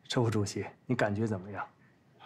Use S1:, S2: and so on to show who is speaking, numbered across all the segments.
S1: 周副主席，你感觉怎么样？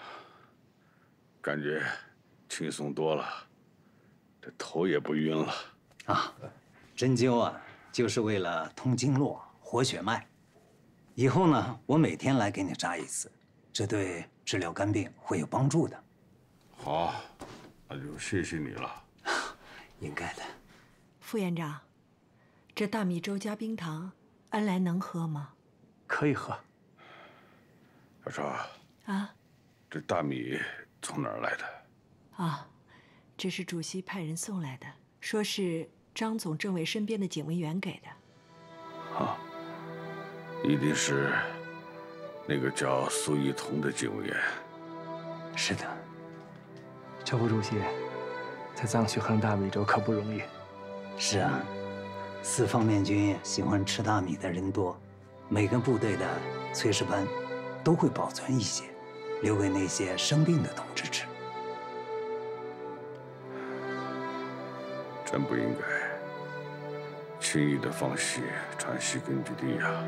S2: 感觉轻松多了，这头也不晕了。
S3: 啊，针灸啊，就是为了通经络、活血脉。以后呢，我每天来给你扎一次，这对治疗肝病会有帮助的。
S2: 好，那就谢谢你了。
S3: 应该的。
S4: 副院长，这大米粥加冰糖，恩来能喝吗？
S1: 可以喝。
S2: 小超
S4: 啊，
S2: 这大米从哪儿来的？
S4: 啊，这是主席派人送来的，说是张总政委身边的警卫员给的。
S2: 啊，一定是那个叫苏一彤的警卫员。
S1: 是的，周副主席，在藏区喝大米粥可不容易。
S3: 是啊，四方面军喜欢吃大米的人多，每个部队的炊事班都会保存一些，留给那些生病的同志吃。
S2: 真不应该轻易的放弃川西根据地呀！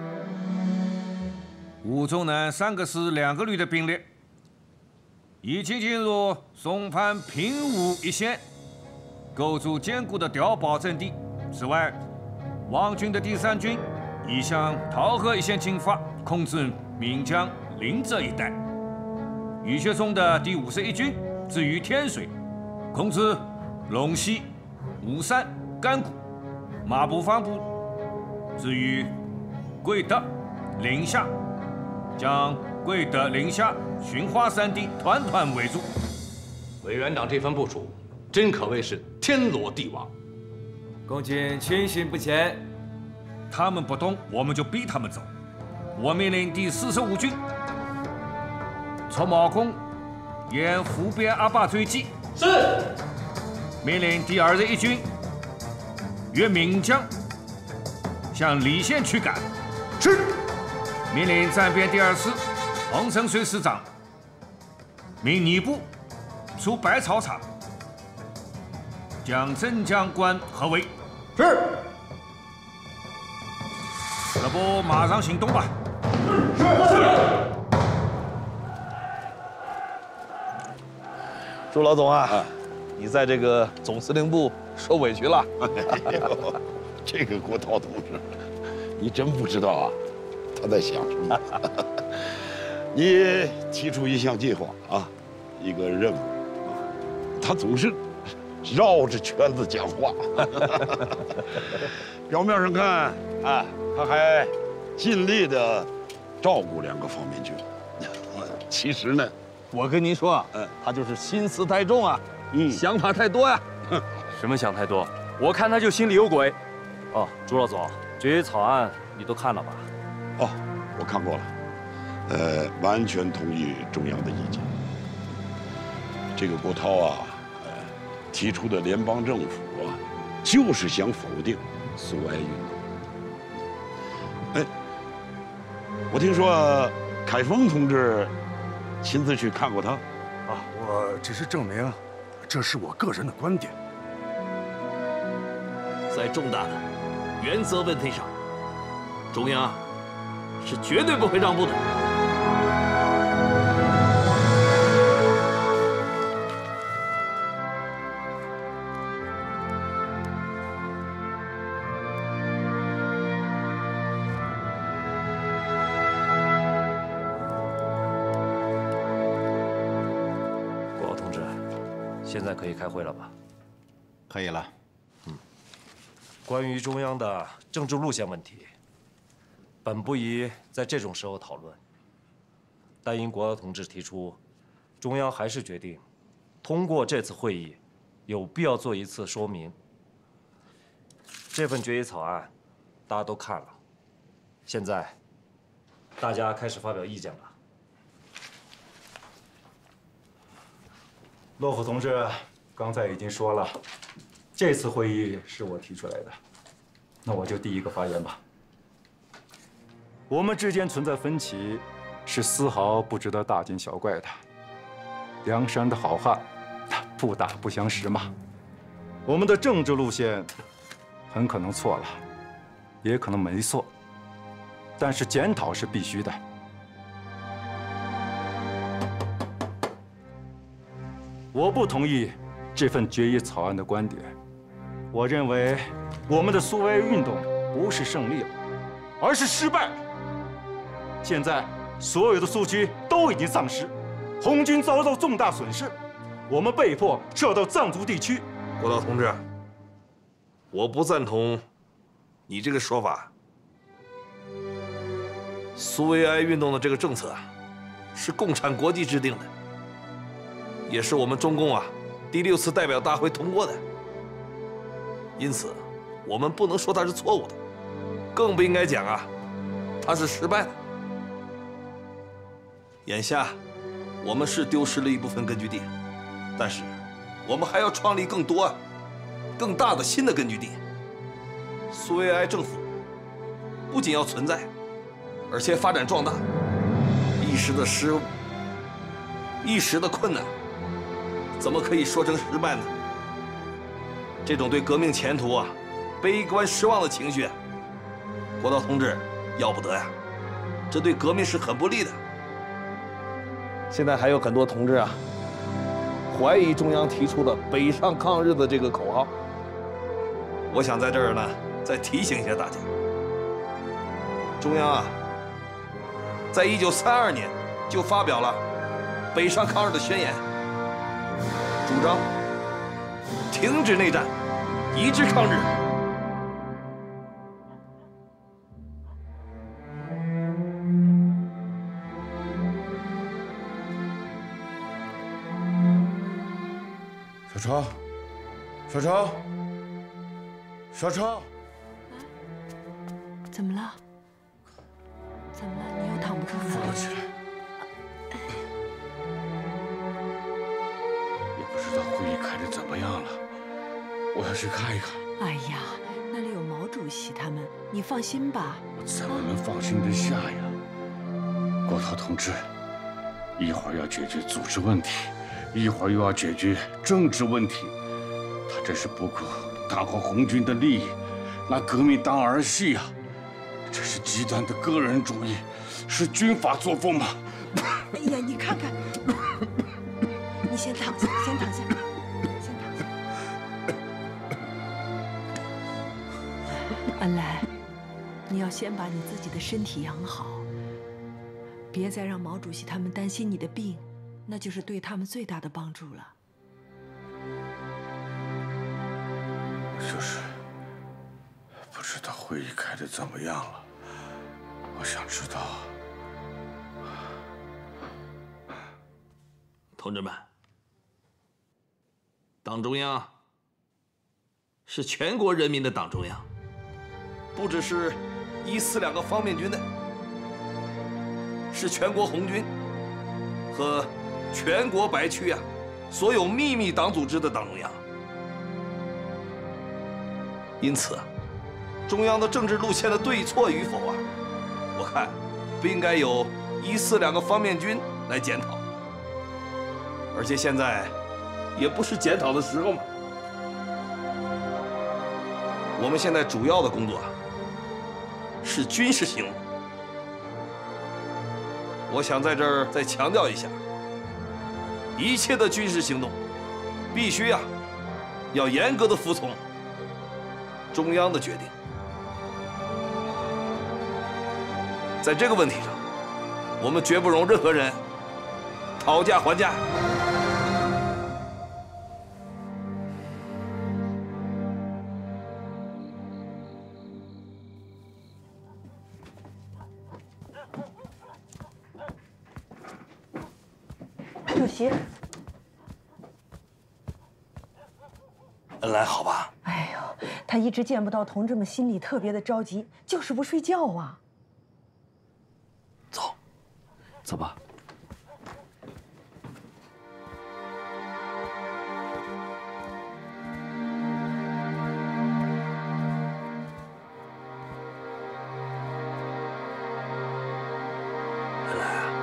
S5: 吴中南3个师2个旅的兵力已经进入松潘平武一线，构筑坚固的碉堡阵地。此外，王军的第3军已向桃河一线进发，控制岷江、临浙一带。余学忠的第51军置于天水，控制陇西、巫山、甘谷。马步芳部置于贵德、临夏，将贵德、临夏、寻花3地团团围住。
S6: 委员长这番部署，真可谓是天罗地网。
S7: 共军轻信不前，
S5: 他们不动，我们就逼他们走。我命令第45军出毛孔沿湖边阿坝追击。
S6: 是。
S5: 命令第21军越岷江向蓟县驱赶。
S2: 是。
S5: 命令战边第2师洪承绥师长命尼部出百草场，将镇江关合围。
S2: 是。
S5: 这不马上行动吧？
S2: 是。
S8: 朱老总啊，你在这个总司令部受委屈了。
S2: 哎呦，这个郭涛同志，你真不知道啊，他在想什么。你提出一项计划啊，一个任务，他总是绕着圈子讲话。表面上看啊，他还尽力的照顾2个方面军，其实呢，
S8: 我跟您说，他就是心思太重啊，想法太多呀。
S7: 什么想太多？我看他就心里有鬼。哦，朱老总，决议草案你都看了吧？
S2: 哦，我看过了，完全同意中央的意见。这个郭涛啊，提出的联邦政府啊，就是想否定苏维埃运动。哎，我听说凯丰同志亲自去看过他。
S9: 啊，我只是证明，这是我个人的观点。
S6: 在重大的原则问题上，中央是绝对不会让步的。
S7: 郭同志，现在可以开会了吧？
S10: 可以了。
S7: 关于中央的政治路线问题，本不宜在这种时候讨论。但因国同志提出，中央还是决定通过这次会议，有必要做一次说明。这份决议草案大家都看了，现在大家开始发表意见吧。
S11: 骆虎同志刚才已经说了。这次会议是我提出来的，那我就第一个发言吧。我们之间存在分歧，是丝毫不值得大惊小怪的。梁山的好汉，不打不相识嘛。我们的政治路线很可能错了，也可能没错，但是检讨是必须的。 我不同意这份决议草案的观点。我认为我们的苏维埃运动不是胜利了，而是失败了。现在所有的苏区都已经丧失，红军遭到重大损失，我们被迫撤到藏族地区。
S6: 国道同志，我不赞同你这个说法。苏维埃运动的这个政策是共产国际制定的，也是我们中共第6次代表大会通过的。因此，我们不能说它是错误的，更不应该讲它是失败的。眼下，我们是丢失了一部分根据地，但是我们还要创立更多、更大的新的根据地。苏维埃政府不仅要存在，而且发展壮大。一时的失误，一时的困难，怎么可以说成失败呢？这种对革命前途悲观失望的情绪，国道同志要不得呀！这对革命是很不利的。现在还有很多同志怀疑中央提出的“北上抗日”的这个口号。我想在这儿呢，再提醒一下大家，中央在1932年就发表了北上抗日的宣言，主张停止内战，一致抗日。
S2: 小超，小超，小超，
S4: 怎么了？怎么了？你又躺不住了？
S2: 扶我起来。也不知道会议开得怎么样了，我要去看一看。
S4: 哎呀，那里有毛主席他们，你放心吧。
S2: 我怎么能放心得下呀？国焘同志，一会儿要解决组织问题，一会儿又要解决政治问题，他这是不顾党和红军的利益，拿革命当儿戏呀！这是极端的个人主义，是军阀作风吗？
S4: 哎呀，你看看，你先躺下，先躺下，先躺下。恩来，你要先把你自己的身体养好，别再让毛主席他们担心你的病，那就是对他们最大的帮助了。
S2: 我就是不知道会议开得怎么样了，我想知道。
S6: 同志们，党中央是全国人民的党中央，不只是142个方面军的，是全国红军和全国白区所有秘密党组织的党中央。因此，中央的政治路线的对错与否我看不应该由142个方面军来检讨，而且现在也不是检讨的时候嘛。我们现在主要的工作是军事行动。我想在这儿再强调一下，一切的军事行动必须要严格的服从中央的决定。在这个问题上，我们绝不容任何人讨价还价。
S4: 主席，
S6: 恩来好吧？
S4: 哎呦，他一直见不到同志们，心里特别的着急，就是不睡觉啊。
S6: 走，走吧。恩来啊，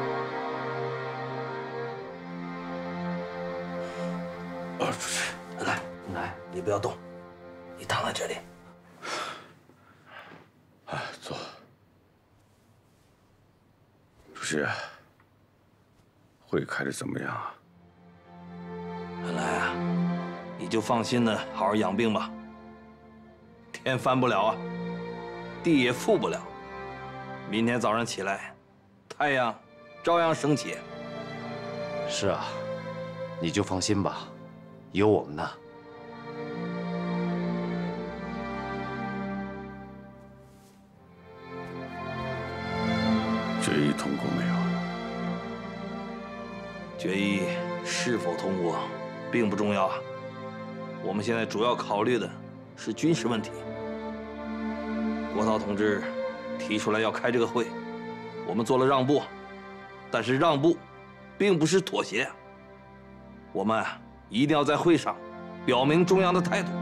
S6: 主席，恩来，恩来，你不要动，你躺在这里。
S2: 坐。主席，会开得怎么样啊？
S6: 看来啊，你就放心的好好养病吧。天翻不了啊，地也覆不了。明天早上起来，太阳照样升起。
S7: 是啊，你就放心吧，有我们呢。
S2: 决议通过没有？
S6: 决议是否通过，并不重要啊。我们现在主要考虑的是军事问题。国焘同志提出来要开这个会，我们做了让步，但是让步并不是妥协。我们一定要在会上表明中央的态度。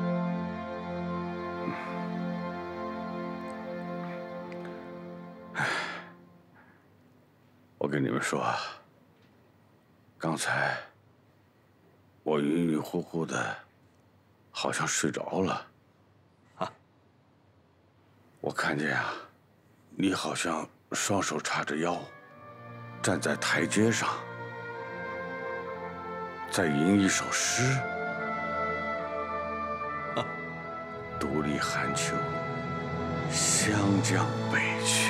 S2: 我跟你们说，刚才我晕晕乎乎的，好像睡着了。
S6: 啊！
S2: 我看见啊，你好像双手叉着腰，站在台阶上，在吟一首诗。独立寒秋，湘江北去。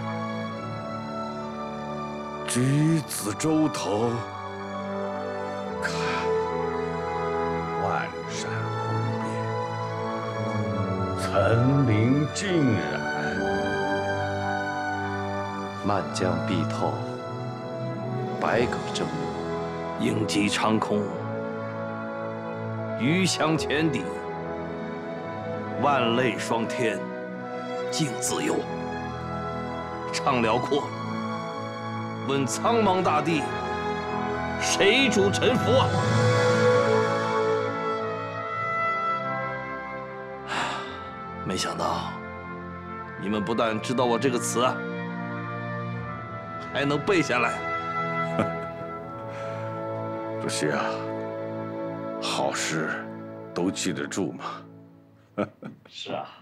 S2: 举子洲头，看万山红遍，层林尽染。
S7: 漫江碧透，百舸争鸣，
S6: 鹰击长空，鱼翔浅底，万类霜天，竞自由。畅辽阔，问苍茫大地，谁主沉浮啊？没想到，你们不但知道我这个词啊，还能背下来。
S2: 主席啊，好事都记得住嘛。
S7: 是啊。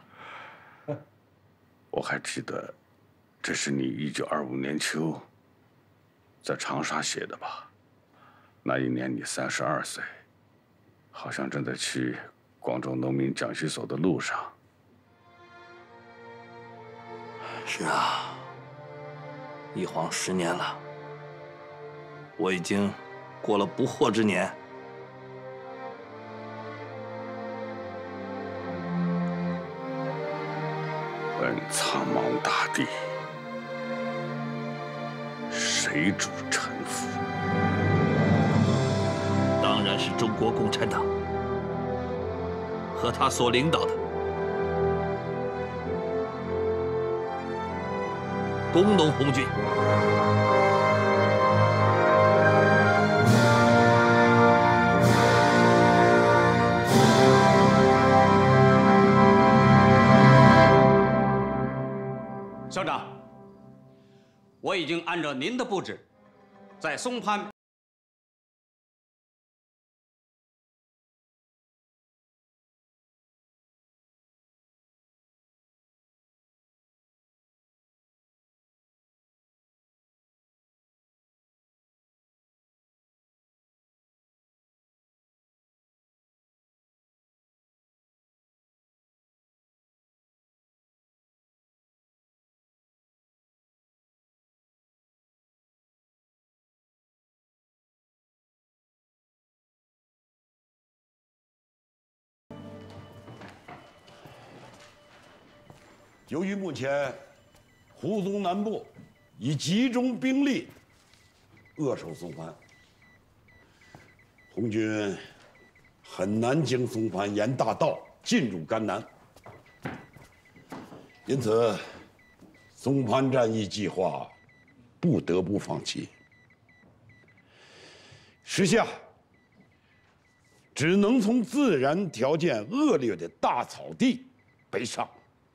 S2: 我还记得，这是你1925年秋在长沙写的吧？那一年你32岁，好像正在去广州农民讲习所的路上。
S6: 是啊，一晃10年了，我已经过了不惑之年。
S2: 问苍茫大地，谁主沉浮？
S6: 当然是中国共产党和他所领导的工农红军。
S10: 校长，我已经按照您的布置，在松潘。
S2: 由于目前胡宗南部已集中兵力扼守松潘，红军很难经松潘沿大道进入甘南，因此松潘战役计划不得不放弃。时下只能从自然条件恶劣的大草地北上。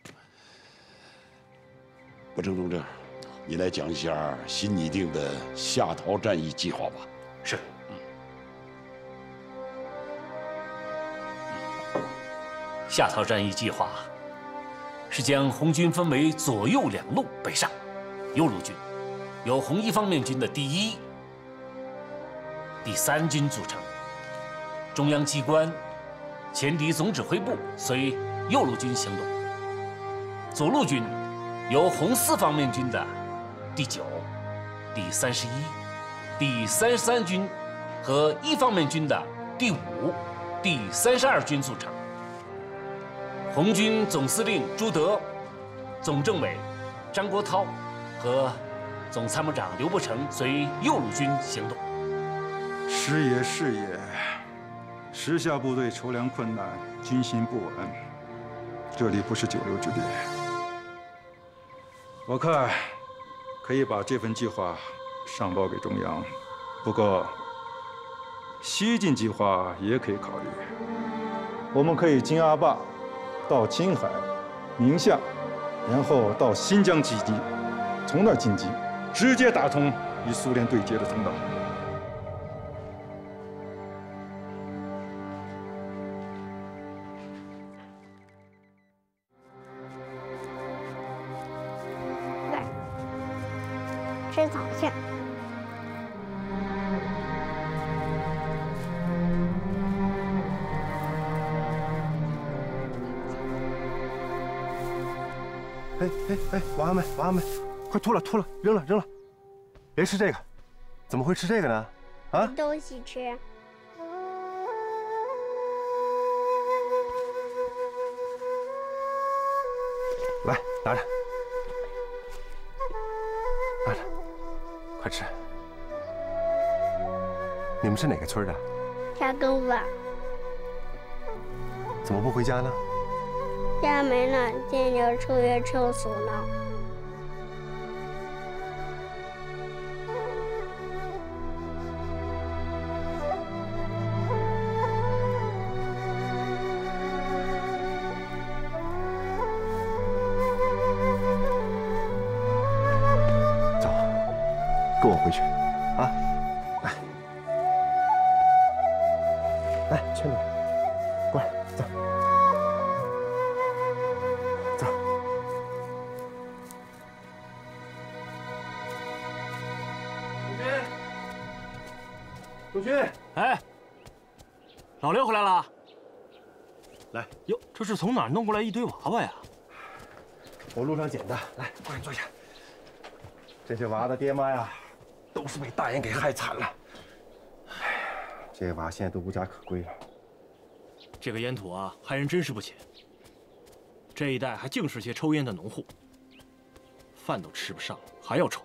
S2: 博成同志，你来讲一下新拟定的下陶战役计划吧。
S12: 是。下陶战役计划是将红军分为左右2路北上，右路军由红一方面军的第1、第3军组成， 中央机关前敌总指挥部随右路军行动，左路军由红四方面军的第9、第31、第33军和一方面军的第5、第32军组成。红军总司令朱德、总政委张国焘和总参谋长刘伯承随右路军行动。
S11: 是也，是也。时下部队筹粮困难，军心不稳，这里不是久留之地。我看可以把这份计划上报给中央，不过西进计划也可以考虑。我们可以经阿坝到青海、宁夏，然后到新疆基地，从那儿进击，直接打通与苏联对接的通道。
S13: 吃早去。
S14: 哎，娃娃们，快吐了，扔了！别吃这个，怎么会吃这个呢？啊？
S13: 没东西吃。
S14: 来，拿着，快吃。你们是哪个村的？
S13: 下沟子。
S14: 怎么不回家呢？
S13: 家没了，见着抽烟抽死了。
S14: 走，跟我回去，啊！来，圈子，过来，走。陆军，
S15: 哎，老刘回来了。
S14: 来，
S15: 哟，这是从哪儿弄过来一堆娃娃呀？
S14: 我路上捡的。来，过来坐下。这些娃的爹妈呀，都是被大烟给害惨了。这些娃现在都无家可归了。
S15: 这个烟土啊，害人真是不浅。这一带还净是些抽烟的农户，饭都吃不上，还要抽。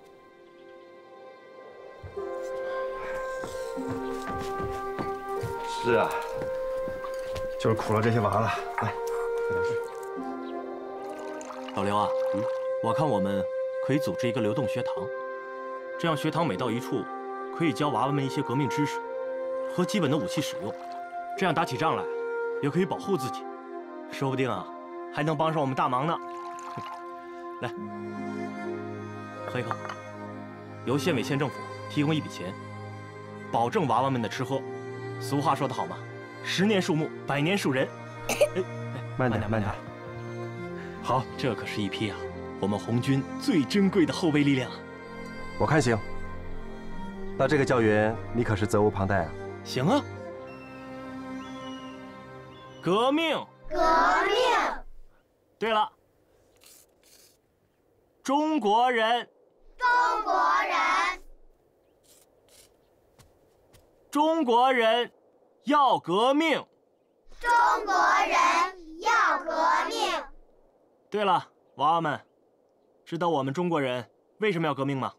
S14: 是啊，就是苦了这些娃了。来，快点睡。
S15: 老刘啊，我看我们可以组织一个流动学堂，这样学堂每到一处，可以教娃娃们一些革命知识和基本的武器使用，这样打起仗来也可以保护自己，说不定啊还能帮上我们大忙呢。来，喝一口。由县委县政府提供一笔钱，保证娃娃们的吃喝。俗话说得好嘛，10年树木，100年树人。
S14: 慢点。好，
S15: 这可是一批啊我们红军最珍贵的后备力量。
S14: 我看行。那这个教员你可是责无旁贷啊。
S15: 行啊。革命！对了，中国人！中国人要革命！对了，娃娃们，知道我们中国人为什么要革命吗？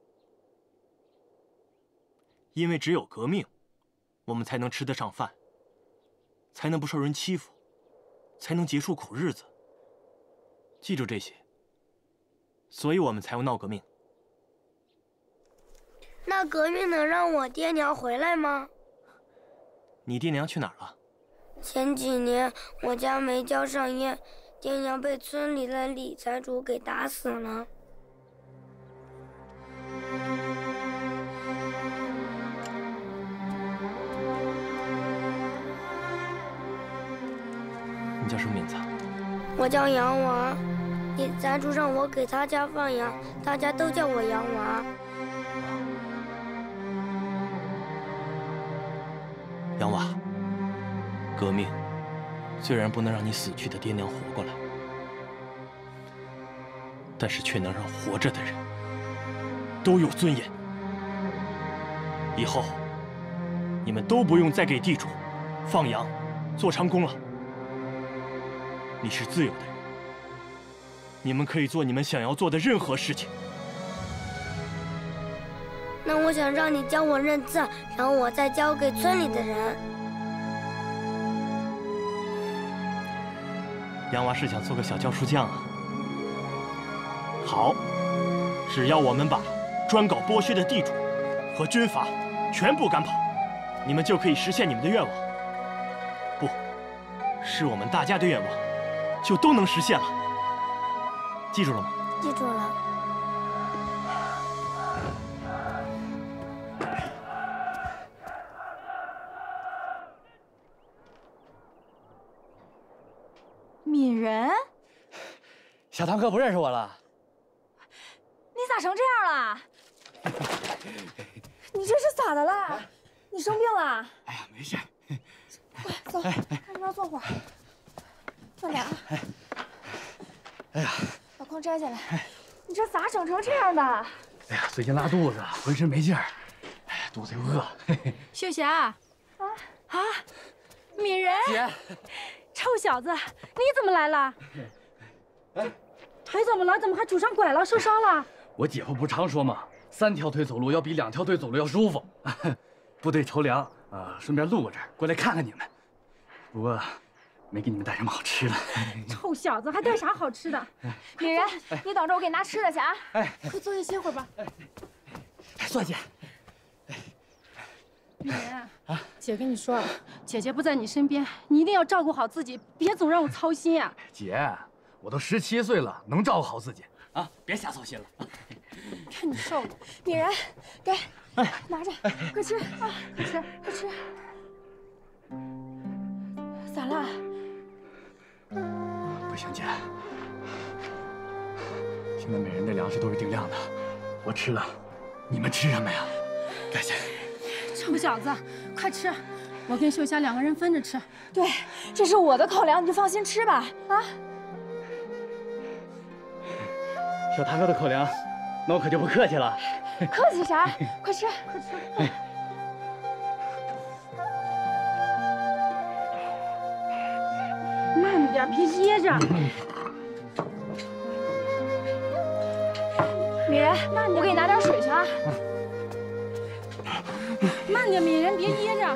S15: 因为只有革命，我们才能吃得上饭，才能不受人欺负，才能结束苦日子。记住这些，所以我们才要闹革命。
S13: 那革命能让我爹娘回来吗？
S15: 你爹娘去哪儿了？
S13: 前几年我家没交上烟，爹娘被村里的李财主给打死了。
S15: 你叫什么名字？
S13: 我叫杨娃，李财主让我给他家放羊，大家都叫我杨娃。
S15: 杨娃， 革命虽然不能让你死去的爹娘活过来，但是却能让活着的人都有尊严。以后，你们都不用再给地主放羊、做长工了。你是自由的人，你们可以做你们想要做的任何事情。
S13: 那我想让你教我认字，然后我再教给村里的人。
S15: 杨娃是想做个小教书匠啊。好，只要我们把专搞剥削的地主和军阀全部赶跑，你们就可以实现你们的愿望。不，是我们大家的愿望，就都能实现了。记住了吗？
S13: 记住了。
S16: 敏人，
S1: 小堂哥不认识我了？
S16: 你咋成这样了？你这是咋的了？你生病了？
S1: 哎呀，没事。
S16: 快走，看这边坐会儿。慢点啊。
S1: 哎呀，
S16: 把筐摘下来。你这咋整成这样的？
S1: 哎呀，最近拉肚子，浑身没劲儿，哎呀，肚子又饿。
S16: 秀霞，敏人，
S1: 姐，
S16: 臭小子，你怎么来了？腿怎么了？怎么还拄上拐了？受伤了？
S1: 我姐夫不常说吗？3条腿走路要比2条腿走路要舒服。部队筹粮，顺便路过这儿，过来看看你们。不过，没给你们带什么好吃的。
S16: 臭小子，还带啥好吃的？敏人，你等着，我给你拿吃的去啊！
S1: 哎，
S16: 快坐下歇会儿吧。
S1: 算姐。
S16: 敏人，姐跟你说，姐姐不在你身边，你一定要照顾好自己，别总让我操心呀。
S1: 姐，我都17岁了，能照顾好自己啊，别瞎操心了。
S16: 看你瘦的，敏人，给，拿着，快吃啊，快吃，快吃。咋了？
S1: 不行，姐，现在每人的粮食都是定量的，我吃了，你们吃什么呀？该谁？
S16: 臭小子，快吃！我跟秀霞2个人分着吃。对，这是我的口粮，你就放心吃吧。啊！
S1: 小堂哥的口粮，那我可就不客气了。
S16: 客气啥？快吃，快吃！慢点，别噎着。敏人，我给你拿点水去啊。慢点，敏人，别噎着。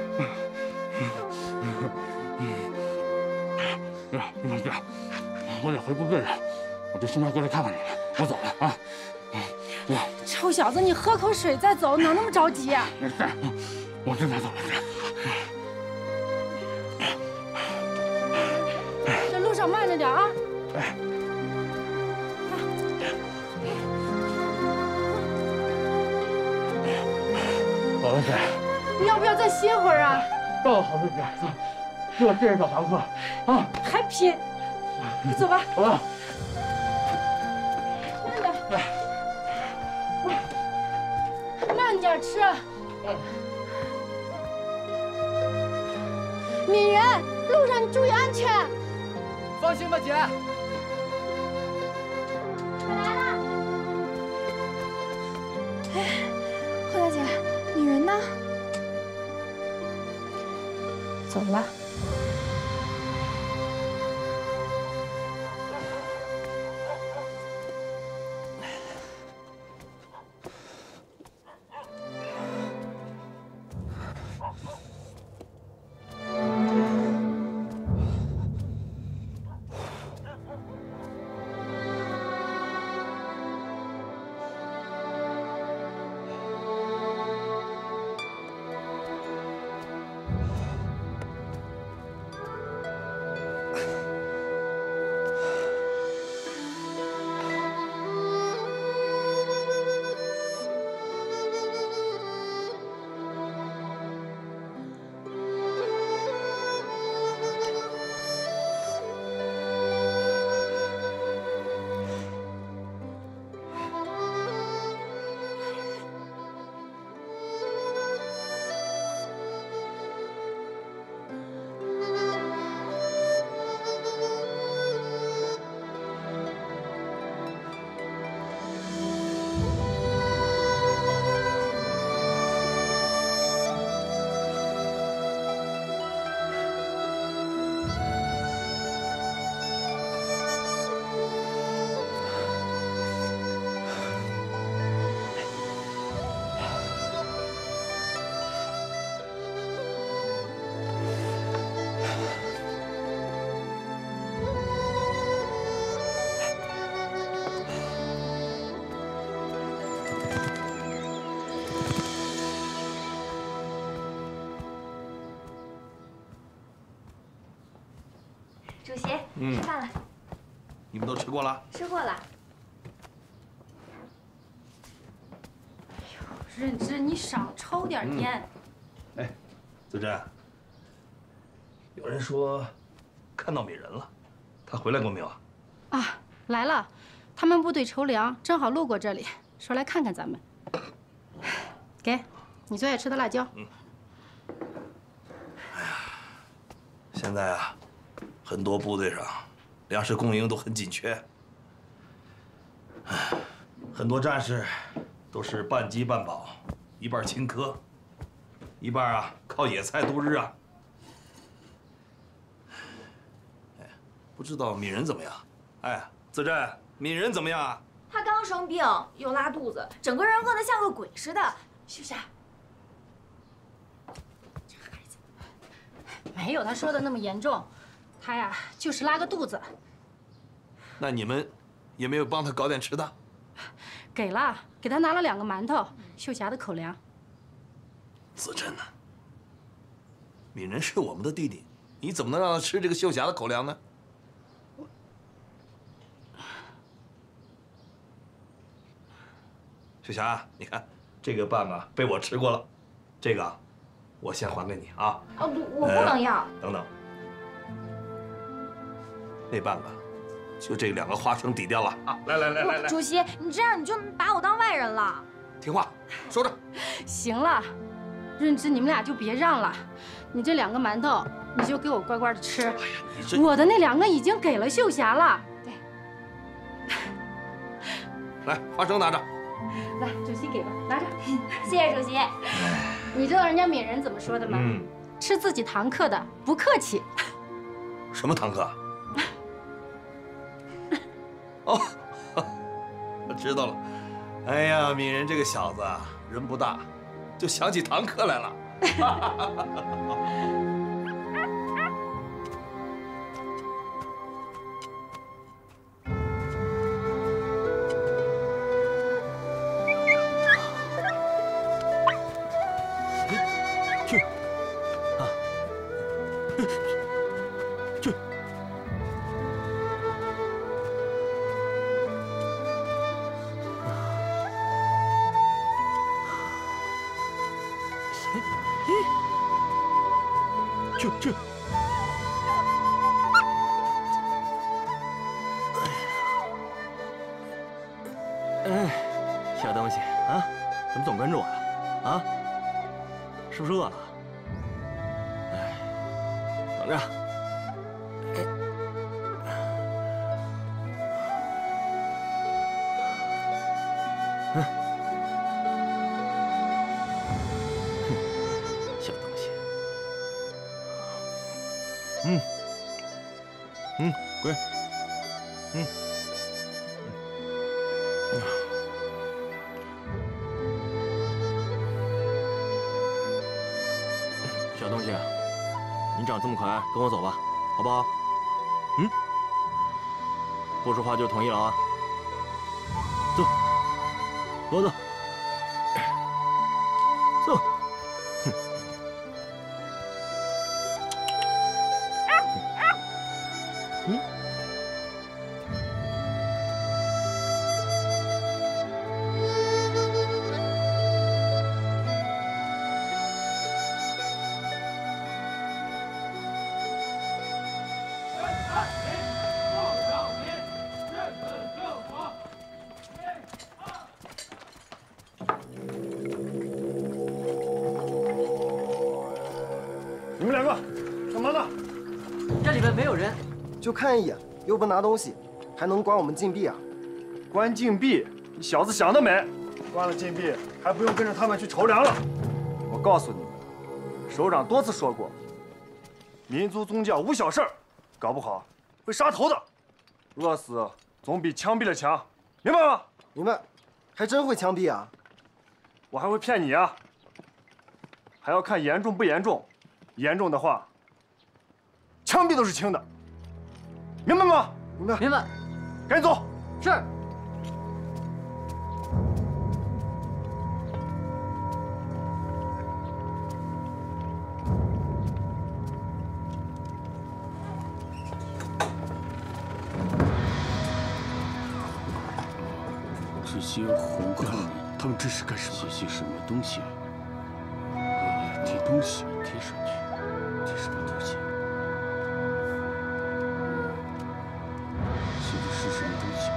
S1: 别，我得回部队了，我就顺便过来看看你们。我走了啊。
S16: 臭小子，你喝口水再走，哪那么着急啊？
S1: 没事，我正在走了。
S16: 这路上慢着点啊。
S1: 好了，姐。
S16: 你要不要再歇会儿啊？
S1: 好了，姐，这是小堂哥啊。
S16: 还拼？你走吧。
S1: 走吧。
S16: 慢点吃。敏人，路上你注意安全。
S1: 放心吧，姐。
S16: 我来了。哎，后大姐，敏人呢？走了。
S17: 主席，吃饭了。
S6: 你们都吃过了？
S17: 吃过了。
S16: 润之，你少抽点烟。
S6: 哎，子珍，有人说看到美人了，她回来过没有啊？
S16: 啊，来了，他们部队筹粮，正好路过这里，说来看看咱们。给，你最爱吃的辣椒。
S6: 现在啊，很多部队上粮食供应都很紧缺，很多战士都是半饥半饱，一半勤科，一半啊靠野菜度日啊。哎，不知道敏人怎么样？哎，子珍，敏人怎么样啊？
S17: 他刚生病，又拉肚子，整个人饿得像个鬼似的。秀霞，
S16: 这孩子没有他说的那么严重，他呀就是拉个肚子。
S6: 那你们也没有帮他搞点吃的？
S16: 给了，给他拿了2个馒头，秀霞的口粮。
S6: 子珍呢？敏人是我们的弟弟，你怎么能让他吃这个秀霞的口粮呢？秀霞，你看这个半个被我吃过了，这个我先还给你啊。
S17: 哦，我不能要。
S6: 等等，那半个就这2个花生抵掉了啊！来，
S17: 主席，你这样你就把我当外人了。
S6: 听话，收着。
S16: 行了，润之，你们俩就别让了，你这2个馒头你就给我乖乖的吃。哎呀，你这我的那2个已经给了秀霞了。对，
S6: 来，花生拿着。
S16: 来，主席给吧，拿着。
S17: 谢谢主席。
S16: 你知道人家敏人怎么说的吗？吃自己堂客的不客气。
S6: 什么堂客？哦，我知道了。哎呀，敏人这个小子啊，人不大，就想起堂客来了。去！
S15: 哎，小东西啊，怎么总跟着我呀？啊，是不是饿了？哎，等着。小东西。乖。小东西，你长这么可爱，跟我走吧，好不好？不说话就同意了啊！走，跟我走。走。
S14: 你们2个干嘛呢？
S18: 这里面没有人，
S14: 就看一眼，又不拿东西，还能关我们禁闭啊？关禁闭？你小子想得美！关了禁闭，还不用跟着他们去筹粮了。我告诉你们，首长多次说过，民族宗教无小事儿，搞不好会杀头的。饿死总比枪毙了强，明白吗？明白。还真会枪毙啊？我还会骗你啊？还要看严重不严重。严重的话，枪毙都是轻的，明白吗？明白。
S18: 明白。
S14: 赶紧走。
S18: 是。
S19: 些红汉人，
S9: 他们这是干什么？
S19: 写些什么东西？贴东西贴上去，贴什么东西？写的是什么东西？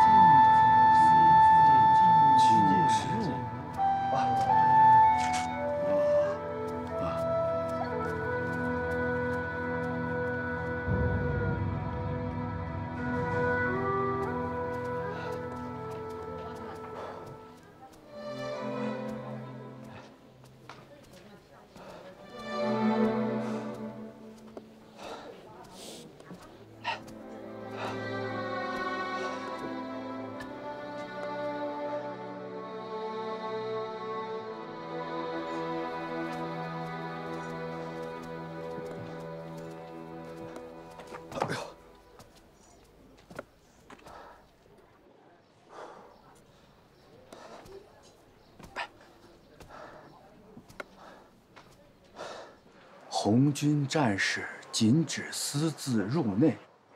S1: 红军战士禁止私自入内。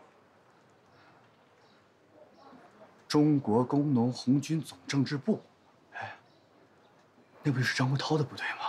S1: 中国工农红军总政治部，哎，那不就是张国焘的部队吗？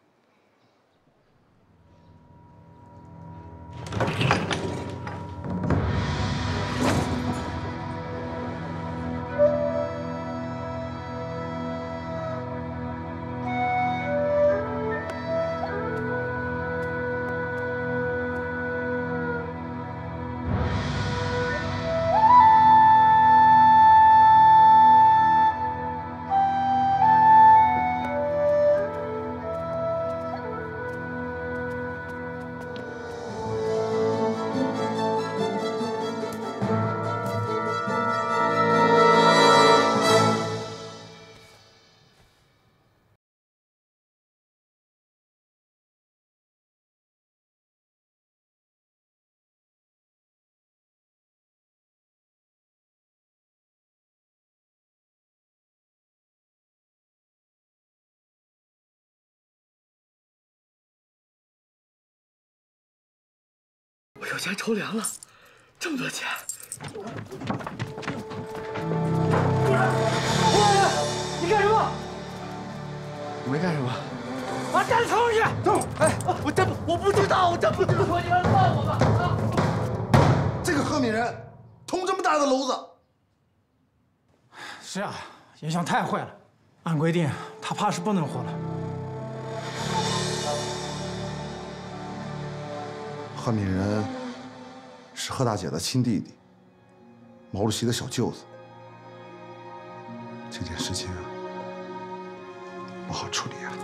S1: 我有钱筹粮了，这么多钱！
S14: 你干什么？
S1: 我没干什么。
S14: 把杆子藏回去！走！
S1: 哎，我不知道，我真不知道，你们放我吧！啊！
S9: 这个贺敏人捅这么大的篓子。
S20: 是啊，严相太坏了，按规定他怕是不能活了。
S9: 贺敏人是贺大姐的亲弟弟，毛主席的小舅子。这件事情不好处理啊。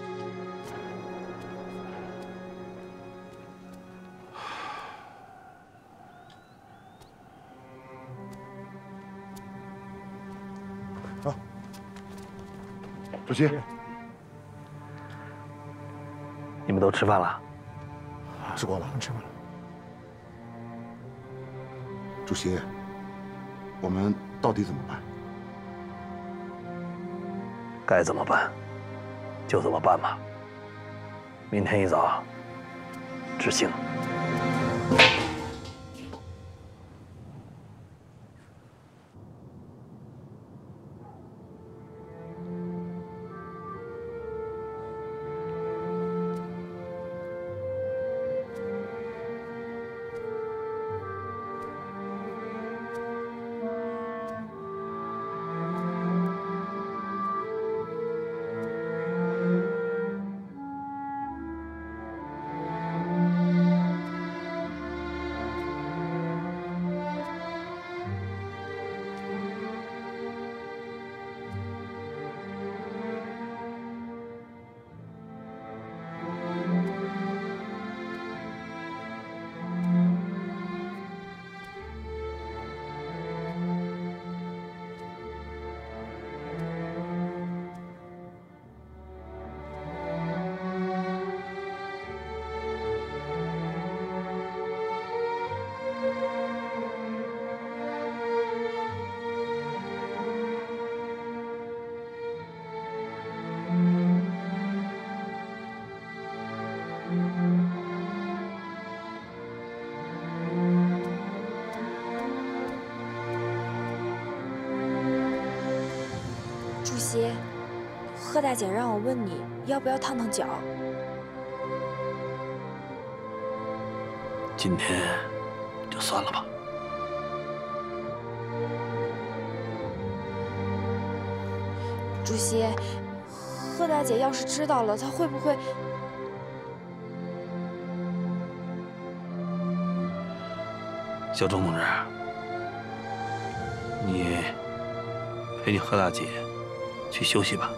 S9: 啊，主席，
S3: 你们都吃饭了？
S9: 吃过了，
S20: 吃过了。
S9: 主席，我们到底怎么办？
S3: 该怎么办，就怎么办吧。明天一早执行。
S17: 贺大姐让我问你要不要烫烫脚。
S10: 今天就算了吧。
S17: 主席，贺大姐要是知道了，她会不会？
S10: 小钟同志，你陪你贺大姐去休息吧。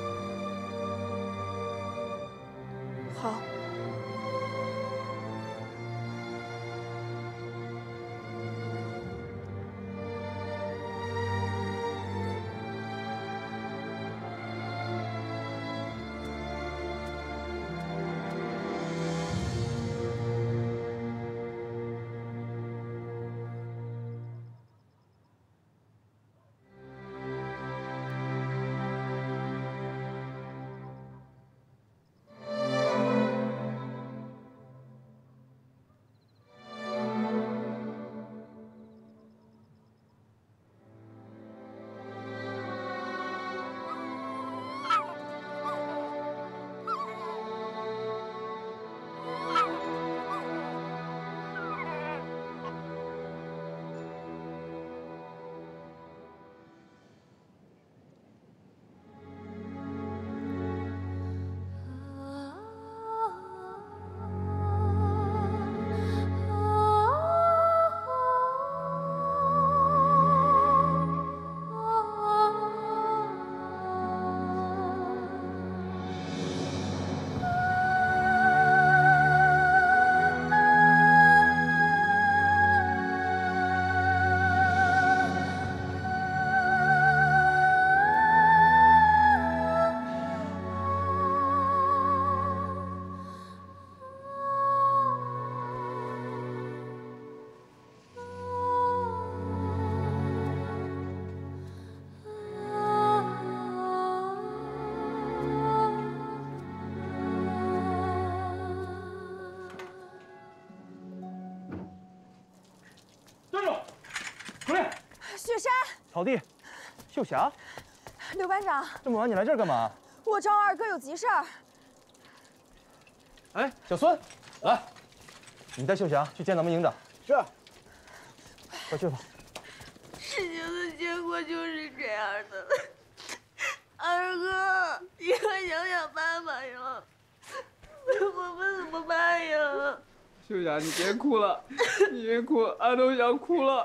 S17: 好。
S14: 雪山，草地，秀霞，
S17: 刘班长，
S14: 这么晚你来这儿干嘛？
S17: 我找二哥有急事儿。
S14: 哎，小孙，来，你带秀霞去见咱们营长。是。快去吧。
S13: 事情的结果就是这样的。二哥，你快想想办法呀！我们怎么办呀？
S19: 秀霞，你别哭了，你别哭，俺都想哭了。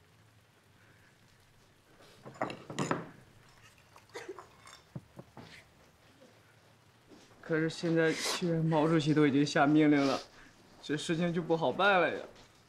S19: 可是现在既然毛主席都已经下命令了，这事情就不好办了呀。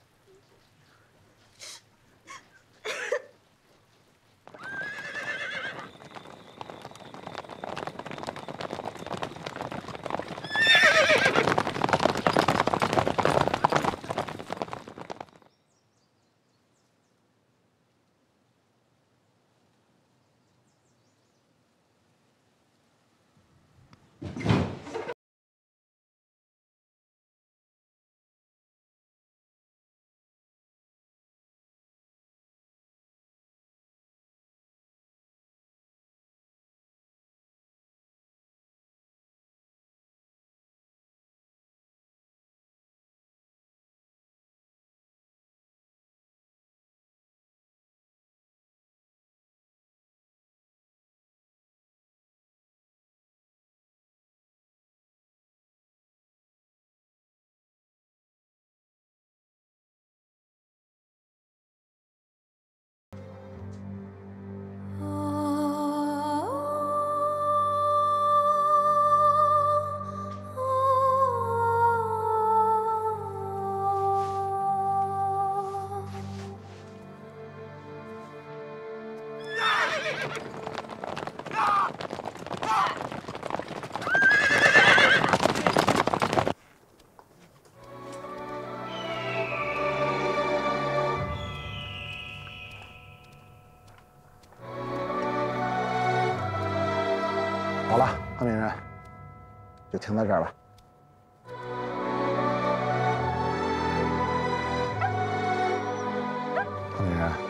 S9: 好了，何明人，就停在这儿吧。何明人。